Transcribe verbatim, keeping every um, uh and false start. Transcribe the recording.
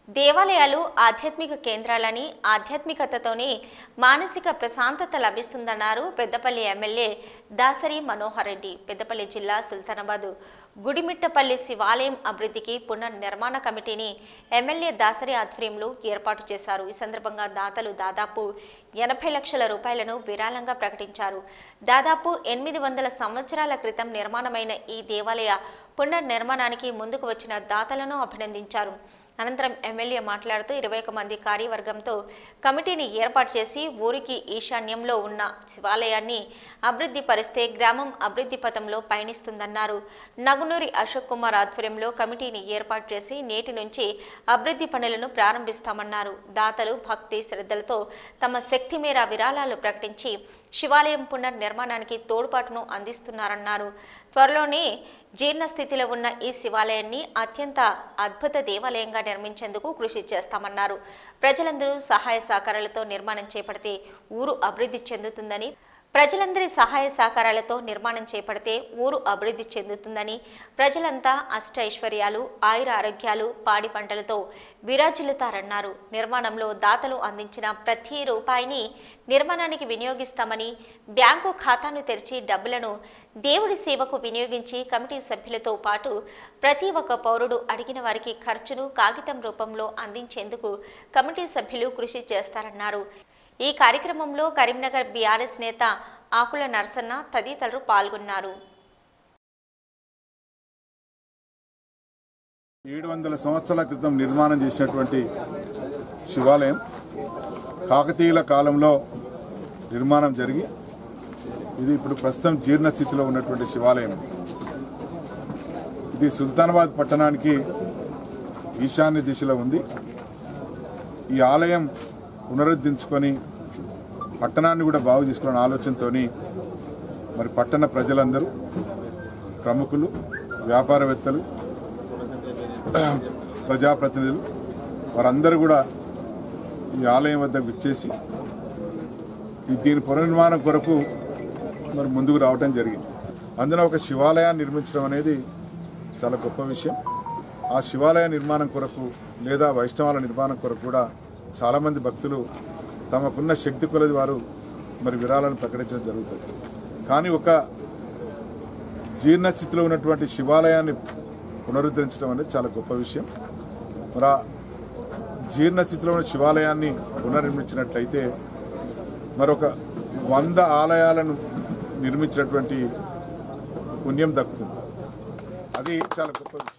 దేవాలయాలు ఆధ్యాత్మిక కేంద్రాలని ఆధ్యాత్మికతతోనే మానసిక ప్రశాంతత లభిస్తుందన్నారు పెద్దపల్లి ఎమ్మెల్యే దాసరి మనోహర్ రెడ్డి. పెద్దపల్లి జిల్లా సుల్తానాబాద్ గుడిమిట్టపల్లి శివాలయం అభివృద్ధికి పునర్నిర్మాణ కమిటీని ఎమ్మెల్యే దాసరి ఆధ్వర్యంలో ఏర్పాటు చేశారు. ఈ సందర్భంగా దాతలు దాదాపు ఎనభై లక్షల రూపాయలను విరాళంగా ప్రకటించారు. దాదాపు ఎనిమిది వందల సంవత్సరాల క్రితం నిర్మాణమైన ఈ దేవాలయ పునర్నిర్మాణానికి ముందుకు వచ్చిన దాతలను అభినందించారు. అనంతరం ఎమ్మెల్యే మాట్లాడుతూ ఇరవై ఒక మంది కార్యవర్గంతో కమిటీని ఏర్పాటు చేసి ఊరికి ఈశాన్యంలో ఉన్న శివాలయాన్ని అభివృద్ధి పరిస్తే గ్రామం అభివృద్ధి పథంలో పయనిస్తుందన్నారు. నగునూరి అశోక్ కుమార్ ఆధ్వర్యంలో కమిటీని ఏర్పాటు చేసి నేటి నుంచి అభివృద్ధి పనులను ప్రారంభిస్తామన్నారు. దాతలు భక్తి శ్రద్ధలతో తమ శక్తి మేర విరాళాలు ప్రకటించి శివాలయం పునర్నిర్మాణానికి తోడ్పాటును అందిస్తున్నారన్నారు. త్వరలోనే జీర్ణ స్థితిలో ఉన్న ఈ శివాలయాన్ని అత్యంత అద్భుత దేవాలయంగా నిర్మించేందుకు కృషి చేస్తామన్నారు. ప్రజలందరూ సహాయ సహకారాలతో నిర్మాణం చేపడితే ఊరు అభివృద్ధి చెందుతుందని ప్రజలందరి సహాయ సహకారాలతో నిర్మాణం చేపడితే ఊరు అభివృద్ధి చెందుతుందని ప్రజలంతా అష్టైశ్వర్యాలు ఆయుర ఆరోగ్యాలు పాడి పంటలతో విరాజిల్లుతారన్నారు. నిర్మాణంలో దాతలు అందించిన ప్రతి రూపాయిని నిర్మాణానికి వినియోగిస్తామని బ్యాంకు ఖాతాను తెరిచి డబ్బులను దేవుడి సేవకు వినియోగించి కమిటీ సభ్యులతో పాటు ప్రతి ఒక్క పౌరుడు అడిగిన వారికి ఖర్చును కాగితం రూపంలో అందించేందుకు కమిటీ సభ్యులు కృషి చేస్తారన్నారు. ఈ కార్యక్రమంలో కరీంనగర్ బీఆర్ఎస్ నేత ఆకుల నర్సన్న తదితరులు పాల్గొన్నారు. ఏడు వందల సంవత్సరాల క్రితం నిర్మాణం చేసినటువంటి శివాలయం కాకతీయుల కాలంలో నిర్మాణం జరిగి ఇది ఇప్పుడు ప్రస్తుతం జీర్ణ స్థితిలో ఉన్నటువంటి శివాలయం. ఇది సుల్తానాబాద్ పట్టణానికి ఈశాన్య దిశలో ఉంది. ఈ ఆలయం పునరుద్ధరించుకొని పట్టణాన్ని కూడా బాగు చేసుకునే ఆలోచనతో మరి పట్టణ ప్రజలందరూ ప్రముఖులు వ్యాపారవేత్తలు ప్రజాప్రతినిధులు వారందరూ కూడా ఈ ఆలయం వద్దకు విచ్చేసి దీని పునర్నిర్మాణం కొరకు మరి ముందుకు రావడం జరిగింది. అందులో ఒక శివాలయాన్ని నిర్మించడం అనేది చాలా గొప్ప విషయం. ఆ శివాలయ నిర్మాణం కొరకు లేదా వైష్ణవాల నిర్మాణం కొరకు కూడా చాలామంది భక్తులు తమకున్న శక్తి కొలది వారు మరి విరాళాలను ప్రకటించడం జరుగుతుంది. కానీ ఒక జీర్ణస్థితిలో ఉన్నటువంటి శివాలయాన్ని పునరుద్ధరించడం అనేది చాలా గొప్ప విషయం. మరి ఆ జీర్ణస్థితిలో ఉన్న శివాలయాన్ని పునర్నిర్మించినట్లయితే మరొక వంద ఆలయాలను నిర్మించినటువంటి పుణ్యం దక్కుతుంది. అది చాలా గొప్ప విషయం.